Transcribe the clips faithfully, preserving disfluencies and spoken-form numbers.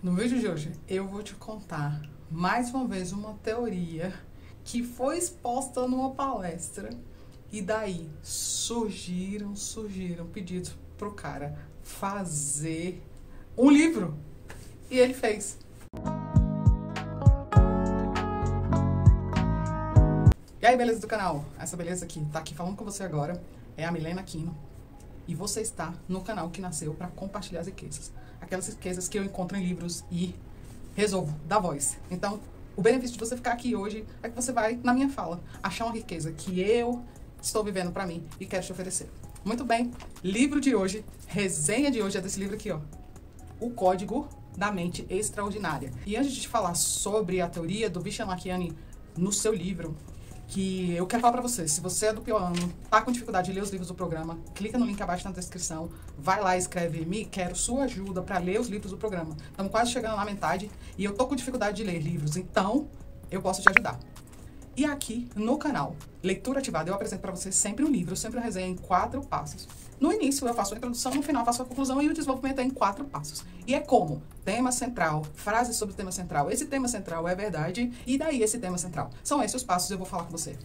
No vídeo de hoje, eu vou te contar mais uma vez uma teoria que foi exposta numa palestra e daí surgiram, surgiram pedidos pro cara fazer um livro. E ele fez. E aí, beleza do canal? Essa beleza aqui, tá aqui falando com você agora, é a Milena Aquino. E você está no canal que nasceu para compartilhar as riquezas. Aquelas riquezas que eu encontro em livros e resolvo dar voz. Então, o benefício de você ficar aqui hoje é que você vai, na minha fala, achar uma riqueza que eu estou vivendo para mim e quero te oferecer. Muito bem, livro de hoje, resenha de hoje é desse livro aqui, ó. O Código da Mente Extraordinária. E antes de te falar sobre a teoria do Vishen Lakhiani no seu livro, que eu quero falar pra você, se você é do pior ano, tá com dificuldade de ler os livros do programa, clica no link abaixo na descrição, vai lá e escreve Me quero sua ajuda pra ler os livros do programa. Estamos quase chegando na metade e eu tô com dificuldade de ler livros, então eu posso te ajudar. E aqui no canal Leitura Ativada eu apresento pra você sempre um livro, sempre uma resenha em quatro passos. No início eu faço a introdução, no final eu faço a conclusão e o desenvolvimento é em quatro passos. E é como tema central, frases sobre o tema central, esse tema central é verdade e daí esse tema central. São esses os passos que eu vou falar com você.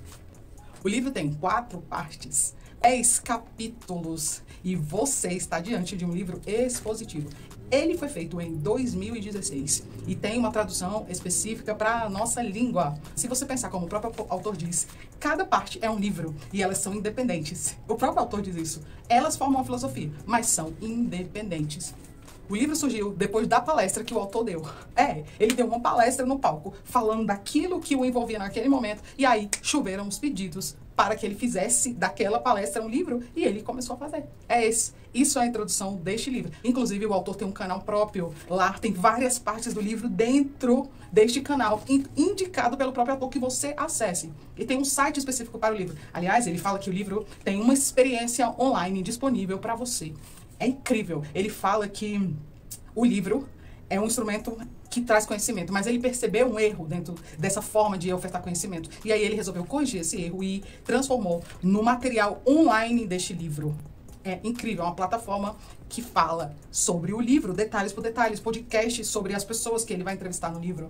O livro tem quatro partes, dez capítulos e você está diante de um livro expositivo. Ele foi feito em dois mil e dezesseis e tem uma tradução específica para a nossa língua. Se você pensar como o próprio autor diz, cada parte é um livro e elas são independentes. O próprio autor diz isso. Elas formam uma filosofia, mas são independentes. O livro surgiu depois da palestra que o autor deu. É, ele deu uma palestra no palco, falando daquilo que o envolvia naquele momento, e aí choveram os pedidos para que ele fizesse daquela palestra um livro, e ele começou a fazer. É esse. Isso é a introdução deste livro. Inclusive, o autor tem um canal próprio. Lá tem várias partes do livro dentro deste canal, indicado pelo próprio autor que você acesse. E tem um site específico para o livro. Aliás, ele fala que o livro tem uma experiência online disponível para você. É incrível. Ele fala que o livro é um instrumento que traz conhecimento, mas ele percebeu um erro dentro dessa forma de ofertar conhecimento. E aí ele resolveu corrigir esse erro e transformou no material online deste livro. É incrível, é uma plataforma que fala sobre o livro, detalhes por detalhes, podcasts sobre as pessoas que ele vai entrevistar no livro,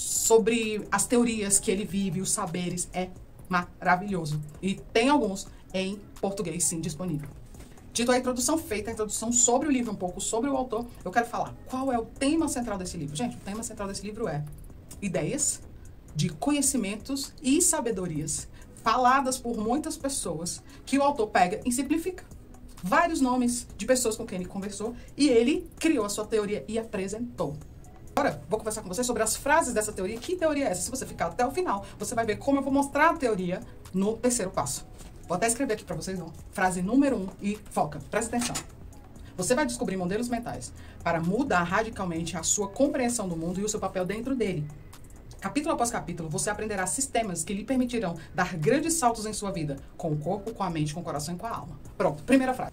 sobre as teorias que ele vive, os saberes. É maravilhoso. E tem alguns em português, sim, disponível. Dito a introdução feita, a introdução sobre o livro, um pouco sobre o autor, eu quero falar qual é o tema central desse livro. Gente, o tema central desse livro é ideias de conhecimentos e sabedorias faladas por muitas pessoas que o autor pega e simplifica. Vários nomes de pessoas com quem ele conversou e ele criou a sua teoria e apresentou. Agora, vou conversar com você sobre as frases dessa teoria. Que teoria é essa? Se você ficar até o final, você vai ver como eu vou mostrar a teoria no terceiro passo. Vou até escrever aqui para vocês, não. Frase número um e foca. Presta atenção. Você vai descobrir modelos mentais para mudar radicalmente a sua compreensão do mundo e o seu papel dentro dele. Capítulo após capítulo, você aprenderá sistemas que lhe permitirão dar grandes saltos em sua vida, com o corpo, com a mente, com o coração e com a alma. Pronto, primeira frase.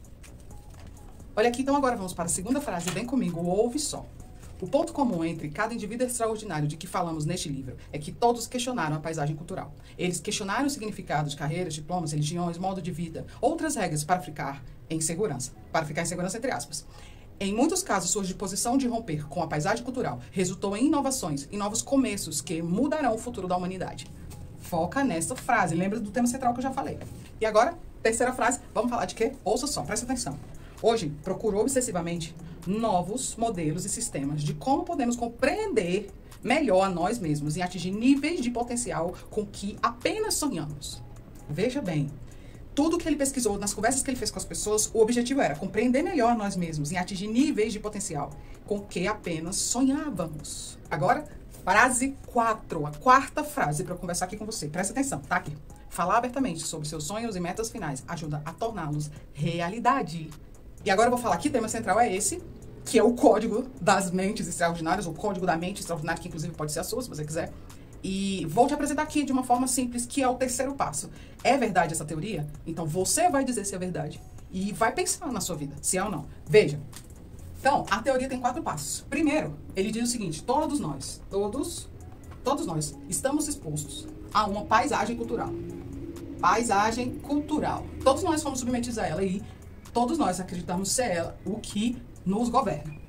Olha aqui, então agora vamos para a segunda frase. Vem comigo, ouve só. O ponto comum entre cada indivíduo extraordinário de que falamos neste livro é que todos questionaram a paisagem cultural. Eles questionaram o significado de carreiras, diplomas, religiões, modo de vida, outras regras para ficar em segurança. Para ficar em segurança, entre aspas. Em muitos casos, sua disposição de romper com a paisagem cultural resultou em inovações e novos começos que mudarão o futuro da humanidade. Foca nessa frase. Lembra do tema central que eu já falei. E agora, terceira frase, vamos falar de quê? Ouça só, presta atenção. Hoje, procuro obsessivamente novos modelos e sistemas de como podemos compreender melhor a nós mesmos e atingir níveis de potencial com que apenas sonhamos. Veja bem, tudo que ele pesquisou, nas conversas que ele fez com as pessoas, o objetivo era compreender melhor nós mesmos e atingir níveis de potencial com que apenas sonhávamos. Agora, frase quatro, a quarta frase para eu conversar aqui com você. Presta atenção, tá aqui. Falar abertamente sobre seus sonhos e metas finais ajuda a torná-los realidade. E agora eu vou falar que o tema central é esse, que é o código das mentes extraordinárias, o código da mente extraordinária, que inclusive pode ser a sua, se você quiser. E vou te apresentar aqui de uma forma simples, que é o terceiro passo. É verdade essa teoria? Então você vai dizer se é verdade. E vai pensar na sua vida, se é ou não. Veja. Então, a teoria tem quatro passos. Primeiro, ele diz o seguinte, todos nós, todos, todos nós estamos expostos a uma paisagem cultural. Paisagem cultural. Todos nós fomos submetidos a ela e todos nós acreditamos ser ela o que nos governa.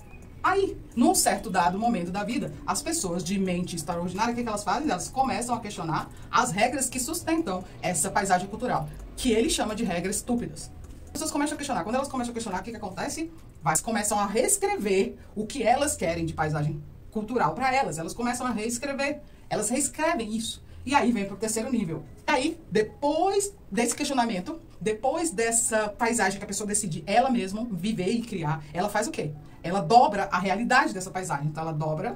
Aí, num certo dado momento da vida, as pessoas de mente extraordinária, o que, que elas fazem? Elas começam a questionar as regras que sustentam essa paisagem cultural, que ele chama de regras estúpidas. As pessoas começam a questionar. Quando elas começam a questionar, o que, que acontece? Elas começam a reescrever o que elas querem de paisagem cultural para elas. Elas começam a reescrever. Elas reescrevem isso. E aí vem para o terceiro nível. E aí, depois desse questionamento, depois dessa paisagem que a pessoa decide ela mesma viver e criar, ela faz o quê? Ela dobra a realidade dessa paisagem. Então, ela dobra,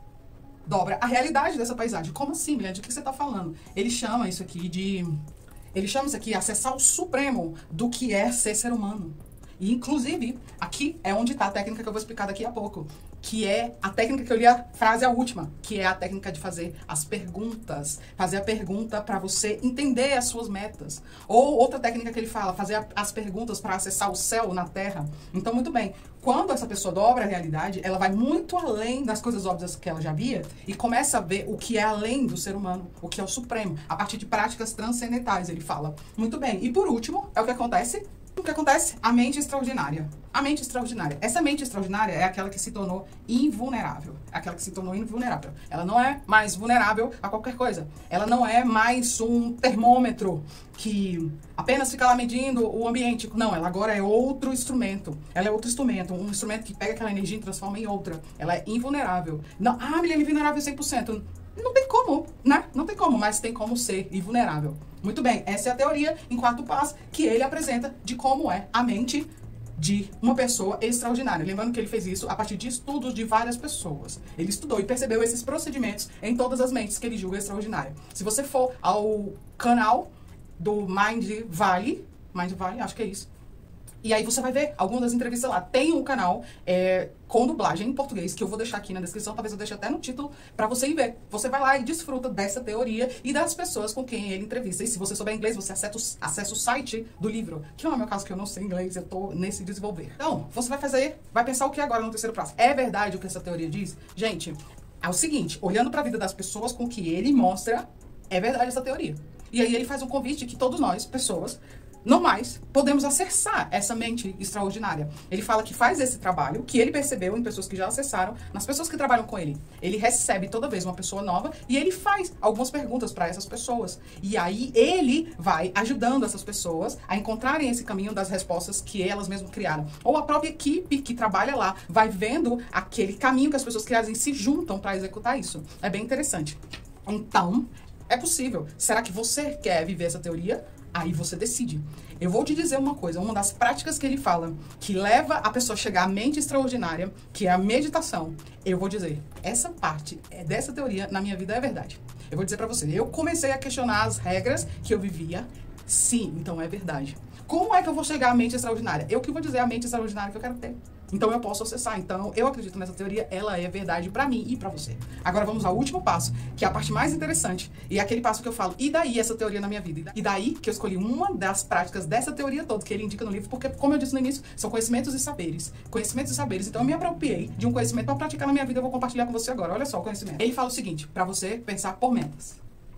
dobra a realidade dessa paisagem. Como assim, Milena? De que você está falando? Ele chama isso aqui de... Ele chama isso aqui de acessar o supremo do que é ser ser humano. E, inclusive, aqui é onde está a técnica que eu vou explicar daqui a pouco, que é a técnica que eu li a frase a última, que é a técnica de fazer as perguntas, fazer a pergunta para você entender as suas metas. Ou outra técnica que ele fala, fazer a, as perguntas para acessar o céu na terra. Então, muito bem, quando essa pessoa dobra a realidade, ela vai muito além das coisas óbvias que ela já via e começa a ver o que é além do ser humano, o que é o supremo, a partir de práticas transcendentais, ele fala. Muito bem, e por último, é o que acontece... O que acontece? A mente extraordinária. A mente extraordinária. Essa mente extraordinária é aquela que se tornou invulnerável. É aquela que se tornou invulnerável. Ela não é mais vulnerável a qualquer coisa. Ela não é mais um termômetro que apenas fica lá medindo o ambiente. Não, ela agora é outro instrumento. Ela é outro instrumento. Um instrumento que pega aquela energia e transforma em outra. Ela é invulnerável. Não, ah, Milena, invulnerável cem por cento. Não tem como, né? Não tem como, mas tem como ser invulnerável. Muito bem, essa é a teoria, em quarto passo, que ele apresenta de como é a mente de uma pessoa extraordinária. Lembrando que ele fez isso a partir de estudos de várias pessoas. Ele estudou e percebeu esses procedimentos em todas as mentes que ele julga extraordinária. Se você for ao canal do Mind Valley, Mind Valley, acho que é isso, e aí você vai ver algumas das entrevistas lá. Tem um canal é, com dublagem em português, que eu vou deixar aqui na descrição, talvez eu deixe até no título, pra você ir ver. Você vai lá e desfruta dessa teoria e das pessoas com quem ele entrevista. E se você souber inglês, você acessa o, acessa o site do livro, que não é o meu caso, que eu não sei inglês, eu tô nesse desenvolver. Então, você vai fazer, vai pensar o que agora no terceiro passo? É verdade o que essa teoria diz? Gente, é o seguinte, olhando pra vida das pessoas com que ele mostra, é verdade essa teoria. E aí ele faz um convite que todos nós, pessoas... normais, podemos acessar essa mente extraordinária. Ele fala que faz esse trabalho, que ele percebeu em pessoas que já acessaram, nas pessoas que trabalham com ele. Ele recebe toda vez uma pessoa nova e ele faz algumas perguntas para essas pessoas. E aí ele vai ajudando essas pessoas a encontrarem esse caminho das respostas que elas mesmas criaram. Ou a própria equipe que trabalha lá vai vendo aquele caminho que as pessoas criaram e se juntam para executar isso. É bem interessante. Então, é possível. Será que você quer viver essa teoria? Aí você decide. Eu vou te dizer uma coisa, uma das práticas que ele fala, que leva a pessoa a chegar à mente extraordinária, que é a meditação. Eu vou dizer, essa parte dessa teoria na minha vida é verdade. Eu vou dizer pra você, eu comecei a questionar as regras que eu vivia. Sim, então é verdade. Como é que eu vou chegar à mente extraordinária? Eu que vou dizer a mente extraordinária que eu quero ter. Então eu posso acessar. Então eu acredito nessa teoria, ela é verdade pra mim e pra você. Agora vamos ao último passo, que é a parte mais interessante. E é aquele passo que eu falo, e daí essa teoria na minha vida? E daí que eu escolhi uma das práticas dessa teoria toda, que ele indica no livro, porque, como eu disse no início, são conhecimentos e saberes. Conhecimentos e saberes. Então eu me apropriei de um conhecimento pra praticar na minha vida, eu vou compartilhar com você agora. Olha só o conhecimento. Ele fala o seguinte, pra você pensar por metas.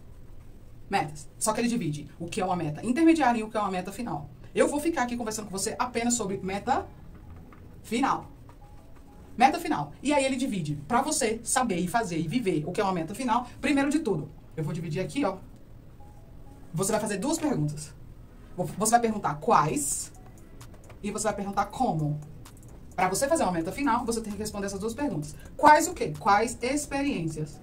Metas. Só que ele divide o que é uma meta intermediária e o que é uma meta final. Eu vou ficar aqui conversando com você apenas sobre meta final. Meta final. E aí ele divide. Pra você saber e fazer e viver o que é uma meta final, primeiro de tudo, eu vou dividir aqui, ó. Você vai fazer duas perguntas. Você vai perguntar quais e você vai perguntar como. Pra você fazer uma meta final, você tem que responder essas duas perguntas. Quais o quê? Quais experiências?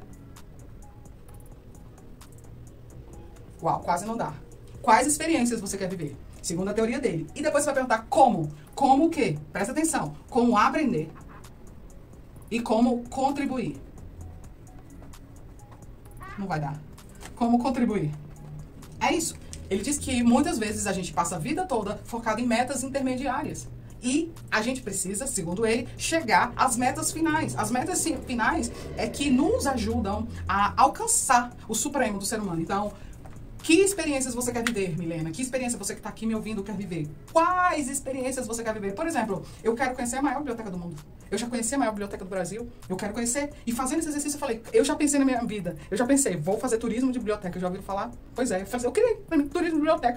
Uau, quase não dá. Quais experiências você quer viver? Segundo a teoria dele. E depois você vai perguntar como. Como o quê? Presta atenção. Como aprender. E como contribuir. Não vai dar. Como contribuir. É isso. Ele diz que muitas vezes a gente passa a vida toda focado em metas intermediárias. E a gente precisa, segundo ele, chegar às metas finais. As metas finais é que nos ajudam a alcançar o supremo do ser humano. Então, que experiências você quer viver, Milena? Que experiência você que está aqui me ouvindo quer viver? Quais experiências você quer viver? Por exemplo, eu quero conhecer a maior biblioteca do mundo. Eu já conheci a maior biblioteca do Brasil. Eu quero conhecer. E fazendo esse exercício, eu falei, eu já pensei na minha vida. Eu já pensei, vou fazer turismo de biblioteca. Já ouviram falar? Pois é, eu, fazer, eu queria turismo de biblioteca.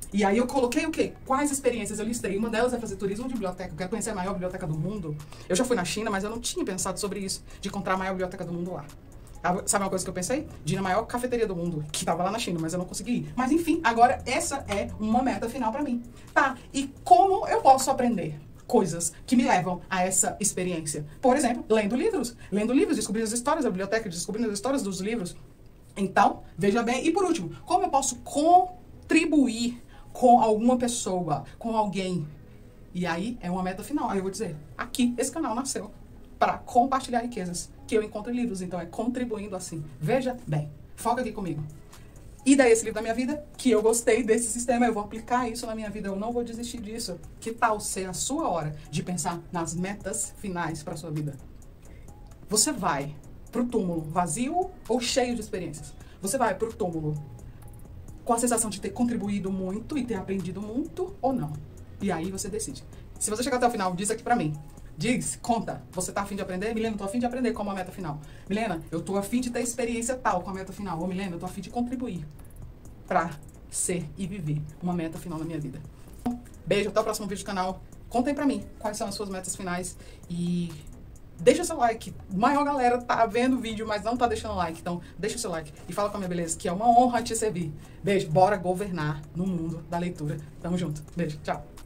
E aí eu coloquei o quê? Quais experiências eu listei? Uma delas é fazer turismo de biblioteca. Eu quero conhecer a maior biblioteca do mundo. Eu já fui na China, mas eu não tinha pensado sobre isso, de encontrar a maior biblioteca do mundo lá. Sabe uma coisa que eu pensei? De ir na maior cafeteria do mundo, que estava lá na China, mas eu não consegui ir. Mas enfim, agora essa é uma meta final para mim. Tá, e como eu posso aprender coisas que me levam a essa experiência? Por exemplo, lendo livros. Lendo livros, descobrindo as histórias da biblioteca, descobrindo as histórias dos livros. Então, veja bem. E por último, como eu posso contribuir com alguma pessoa, com alguém? E aí é uma meta final. Aí eu vou dizer, aqui, esse canal nasceu para compartilhar riquezas que eu encontro em livros. Então, é contribuindo assim. Veja bem. Foca aqui comigo. E daí esse livro da minha vida, que eu gostei desse sistema, eu vou aplicar isso na minha vida, eu não vou desistir disso. Que tal ser a sua hora de pensar nas metas finais para a sua vida? Você vai pro túmulo vazio ou cheio de experiências? Você vai pro túmulo com a sensação de ter contribuído muito e ter aprendido muito ou não? E aí você decide. Se você chegar até o final, diz aqui pra mim. Diz, conta, você tá afim de aprender? Milena, eu tô afim de aprender com a meta final. Milena, eu tô afim de ter experiência tal com a meta final. Ô, Milena, eu tô afim de contribuir pra ser e viver uma meta final na minha vida. Beijo, até o próximo vídeo do canal. Contem pra mim quais são as suas metas finais e deixa seu like. A maior galera tá vendo o vídeo, mas não tá deixando like. Então, deixa o seu like e fala com a minha beleza, que é uma honra te servir. Beijo, bora governar no mundo da leitura. Tamo junto. Beijo, tchau.